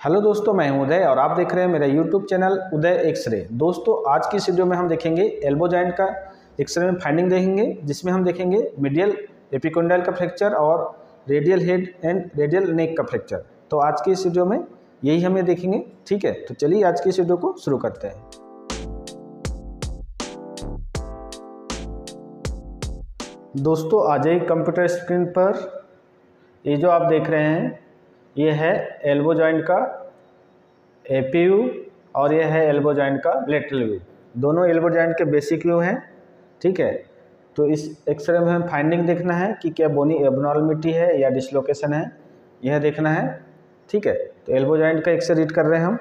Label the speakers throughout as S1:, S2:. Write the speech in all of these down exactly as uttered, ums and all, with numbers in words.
S1: Hello दोस्तों, मैं हूं उदय और आप देख रहे हैं मेरा यूट्यूब चैनल उदय एक्सरे। दोस्तों, आज की इस वीडियो में हम देखेंगे एल्बो जॉइंट का एक्सरे में फाइंडिंग देखेंगे, जिसमें हम देखेंगे मीडियल एपिकोंडाइल का फ्रैक्चर और radial head and radial neck का फ्रैक्चर। तो आज की इस वीडियो में यही हमें देखेंगे। ठीक है, तो चलिए आज की इस वीडियो को शुरू करते हैं। दोस्तों, आ जाइए कंप्यूटर स्क्रीन पर। ये जो आप देख रहे हैं ये है एल्बो जॉइंट का एपी व्यू और ये है एल्बो जॉइंट का लेटरल व्यू। दोनों एल्बो जॉइंट के बेसिक व्यू हैं। ठीक है, तो इस एक्सरे में हमें फाइंडिंग देखना है कि क्या बोनी एबनॉर्मलिटी है या डिसलोकेशन है, यह देखना है। ठीक है, तो एल्बो जॉइंट का एक्सरे रीड कर रहे हैं हम।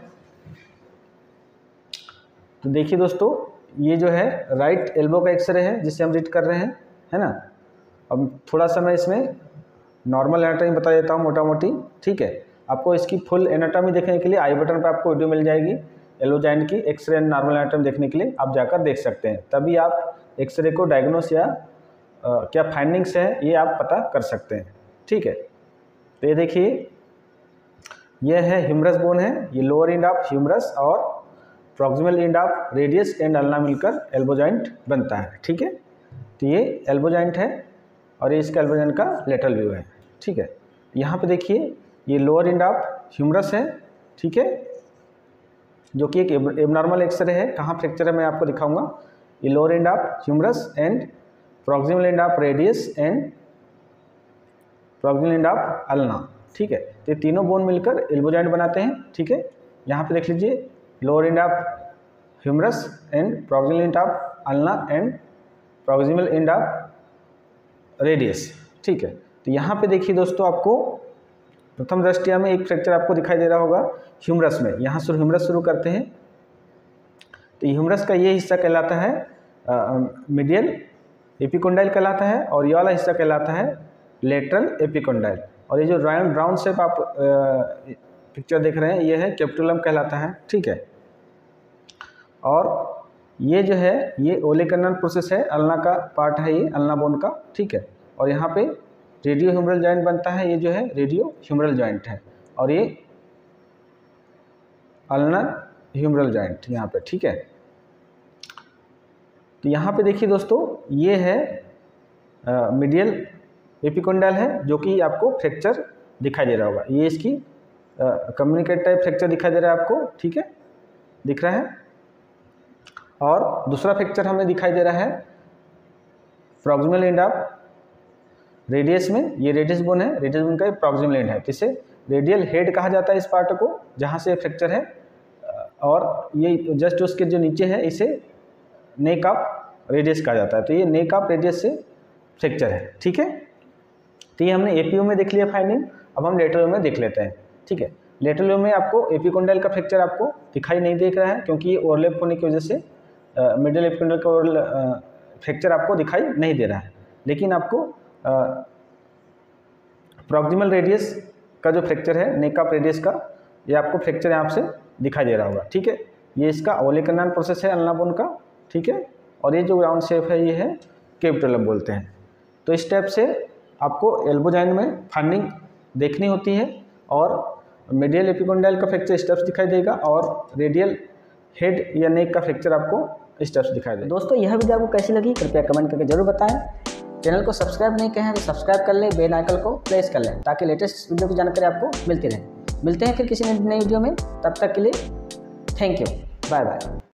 S1: तो देखिए दोस्तों, ये जो है राइट एल्बो का एक्सरे है जिसे हम रीड कर रहे हैं, है ना। अब थोड़ा सा मैं इसमें नॉर्मल एनाटॉमी बता देता हूँ मोटा मोटी। ठीक है, आपको इसकी फुल एनाटॉमी देखने के लिए आई बटन पर आपको वीडियो मिल जाएगी एल्बो जॉइंट की एक्सरे एंड नॉर्मल एनाटॉमी देखने के लिए आप जाकर देख सकते हैं। तभी आप एक्सरे को डायग्नोस या आ, क्या फाइंडिंग्स है ये आप पता कर सकते हैं। ठीक है, तो ये देखिए, ये है ह्यूमरस बोन है, ये लोअर एंड ऑफ ह्यूमरस और proximal end of radius and ulna मिलकर एल्बो जॉइंट बनता है। ठीक है, तो ये एल्बो जॉइंट है और ये इसका एल्बो जॉइंट का लेटरल व्यू है। ठीक है, यहाँ पे देखिए ये लोअर एंड ऑफ ह्यूमरस है। ठीक है, जो कि एक एबनॉर्मल एक्सरे है। कहाँ फ्रैक्चर है मैं आपको दिखाऊंगा। ये lower end of humerus and proximal end of radius and proximal end of ulna. ठीक है, तो ये तीनों बोन मिलकर एल्बो जॉइंट बनाते हैं। ठीक है, यहाँ पे देख लीजिए lower end of humerus and proximal end of ulna and proximal end of radius. ठीक है, तो यहाँ पे देखिए दोस्तों, आपको प्रथम दृष्टया में एक फ्रैक्चर आपको दिखाई दे रहा होगा ह्यूमरस में। यहाँ से ह्यूमरस शुरू करते हैं। तो ह्यूमरस का ये हिस्सा कहलाता है मीडियल एपिकोंडाइल कहलाता है और ये वाला हिस्सा कहलाता है लेटरल एपिकोंडाइल। और ये जो राउंड राउंड शेप आप पिक्चर देख रहे हैं ये है कैप्सुलम कहलाता है। ठीक है, और ये जो है ये ओलेकर्नल प्रोसेस है, अल्ना का पार्ट है ये, अल्ना बोन का। ठीक है, और यहाँ पे रेडियो ह्यूमरल जॉइंट बनता है, ये जो है रेडियो ह्यूमरल जॉइंट है और ये अल्नर ह्यूमरल जॉइंट यहाँ पे। ठीक है, तो यहाँ पे देखिए दोस्तों, ये है मीडियल एपिकोंडाइल है जो कि आपको फ्रैक्चर दिखाई दे रहा होगा। ये इसकी कम्युनिकेट टाइप फ्रैक्चर दिखाई दे रहा है आपको। ठीक है, दिख रहा है। और दूसरा फ्रैक्चर हमें दिखाई दे रहा है प्रॉक्सिमल एंड ऑफ रेडियस में। ये रेडियस बोन है, रेडियस बोन का प्रॉक्सिमल एंड है, जिसे रेडियल हेड कहा जाता है इस पार्ट को जहाँ से फ्रैक्चर है। और ये जस्ट उसके जो नीचे है इसे नेक ऑफ रेडियस कहा जाता है। तो ये नेक ऑफ रेडियस से फ्रैक्चर है। ठीक है, तो ये हमने एपीयू में देख लिया फाइंडिंग। अब हम लेटरल में देख लेते हैं। ठीक है, लेटरल में आपको एपिकोंडाइल का फ्रैक्चर आपको दिखाई नहीं देख रहा है क्योंकि ये ओवरलैप होने की वजह से मिडिल एपिकोंडाइल का फ्रैक्चर आपको दिखाई नहीं दे रहा है। लेकिन आपको प्रॉक्सिमल रेडियस का जो फ्रैक्चर है नेक ऑफ रेडियस का, ये आपको फ्रैक्चर यहाँ से दिखाई दे रहा होगा। ठीक है, ये इसका ओलेकर्नल प्रोसेस है अल्ना बोन का। ठीक है, और ये जो राउंड शेप है ये है कैप्सुलम बोलते हैं। तो इस टाइप से आपको एल्बो जॉइंट में फाइंडिंग देखनी होती है और मीडियल एपिकोंडाइल का फ्रैक्चर स्टेप्स दिखाई देगा और रेडियल हेड या नेक का फ्रैक्चर आपको स्टेप्स दिखाई देगा।
S2: दोस्तों, यह वीडियो आपको कैसी लगी कृपया कमेंट करके जरूर बताएं। चैनल को सब्सक्राइब नहीं किया है तो सब्सक्राइब कर लें, बेल आइकन को प्रेस कर लें ताकि लेटेस्ट वीडियो की जानकारी आपको मिलती रहे। मिलते हैं फिर किसी नई वीडियो में, तब तक के लिए थैंक यू, बाय बाय।